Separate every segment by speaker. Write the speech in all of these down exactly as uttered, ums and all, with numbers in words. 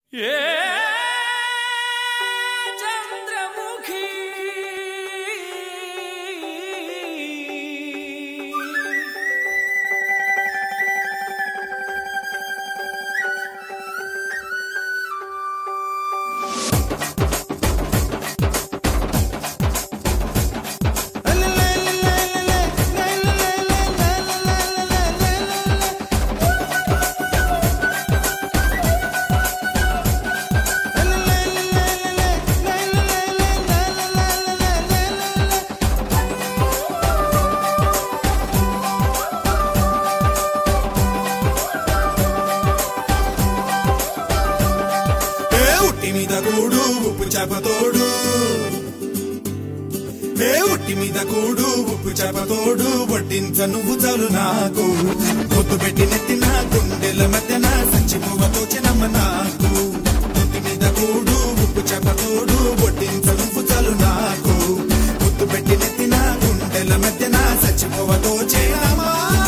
Speaker 1: चंद्रमुखी
Speaker 2: కూడు ఉప్పు చేప తోడు ఏ ఉట్టి మీద కూడు ఉప్పు చేప తోడు వడ్డించ నువ్వు చాలు నాకు పొద్దు పెట్టి నెత్తిన గుండెల మధ్యన సంచిపోవతో చిన్నమ్మ నాకు ఉట్టి మీద కూడు ఉప్పు చేప తోడు వడ్డించ నువ్వు చాలు నాకు పొద్దు పెట్టి నెత్తిన గుండెల మధ్యన సంచిపోవతో చిన్నమ్మ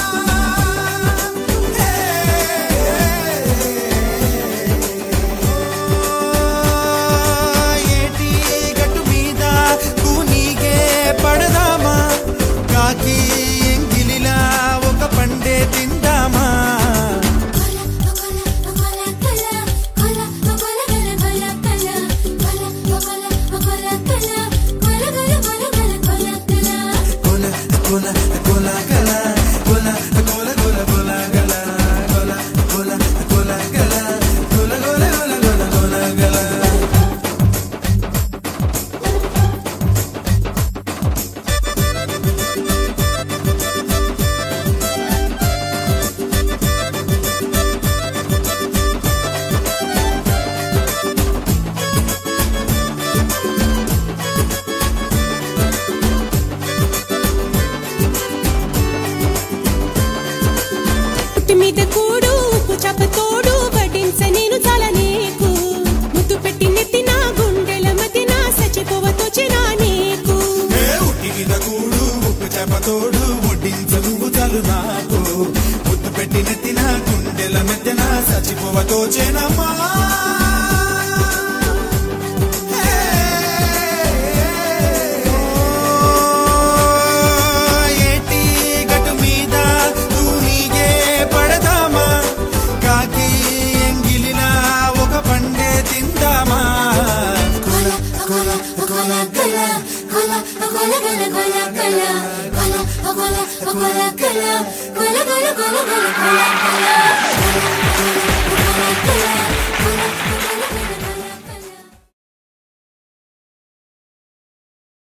Speaker 3: మీద కూడు ఉప్పు చేప తోడు వడ్డించ నేను చాలా నీకు ముద్దు పెట్టి నెత్తిన గుండెల మధ్యన సచిపోవతోచినా నీకు
Speaker 2: ఉట్టి మీద కూడు ఉప్పు చేప తోడు వడ్డించ నువ్వు చాలు నాకు ముద్దు పెట్టి నెత్తిన గుండెల మధ్యన సచిపోవతోచినమ్మా
Speaker 3: Cola, cola, cola, cola, cola, cola, cola, cola, cola, cola, cola.